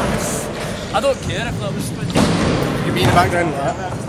I don't care if that was spin. You mean the background of that?